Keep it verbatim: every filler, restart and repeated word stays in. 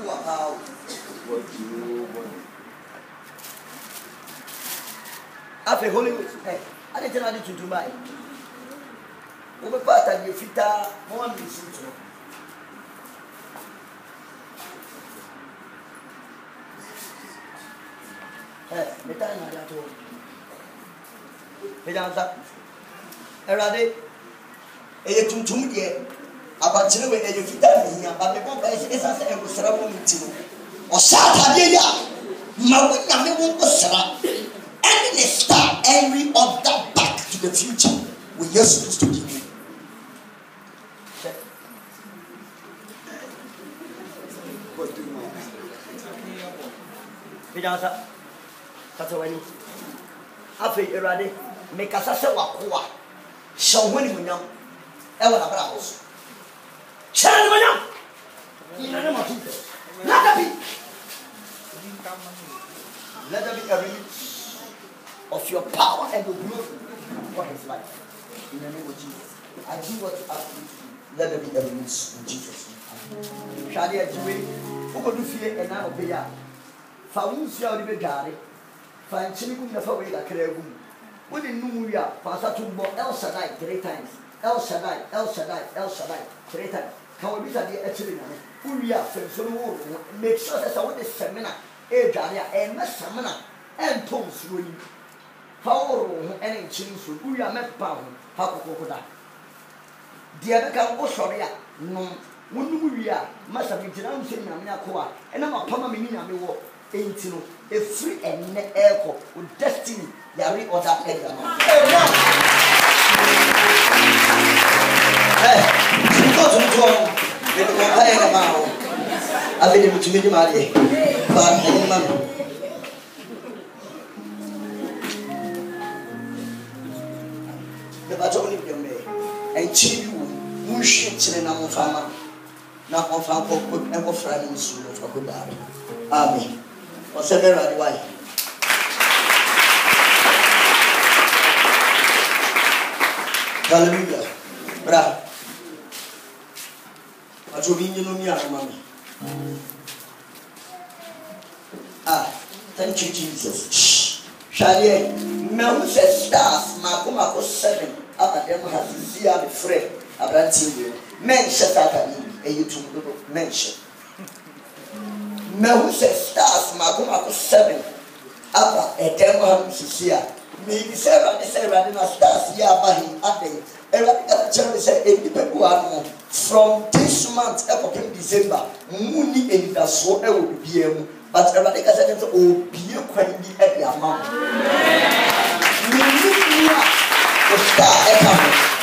Wow. What you want? After Hollywood, hey, I didn't tell you to Dubai. Over part of the fita, one is into. Hey, the time I got told. Hey, Danza. Erade, a tuntum yet. About you when you fit that here, but the bomb is as a ceremony or Saturday. Mawina won't go any star, every other back to the future. We are supposed to give you. What do you want? Pijansa, that's a winning. After Erade, make us a sawa. So when we know, I want a house. Shall we know? In the name of Jesus. Let there be. Let there be a release of your power and your glory for his life. In the name of Jesus. I do what you ask me to do. Let there be a release in Jesus' name. Shall I do it? Who could fear and now obey? Found you out of the garden. Find children of a way like a room. We didn't know we are. Pastor to El Shaddai three times. El Shaddai, El Shaddai, El Shaddai three times. Can we be at the actually? We are from so make sure that I want this seminar. A Jaria and my seminar and Tom's ruling. How any change we are met pound. How could that? The other can also no. When we are, must have been saying Yamakoa, and I'm a Pamamina me walk into a free and net airport with destiny. Yari or that area. Hey, you go to the door. You go pay a mile. I've been able to meet Marie. But I man. The battle of your may and chill you, who shits in a farmer. Not on farm and of friends for good. Amen. Or several way. Hallelujah. Bra. What you mean, you know me, mommy? Ah, thank you, Jesus. Shall Mel says stars, Marco seven. After them has to see how the friend. I brought you. Men shut out and you to mention. Mel says stars, Marco seven. After a demo to see her. Maybe seven is seven stars here by him. Everybody say eighty people are from this month up in December. Mooney and that's what I will be able. But everybody can say, oh, be a quantity at the amount. The star economy.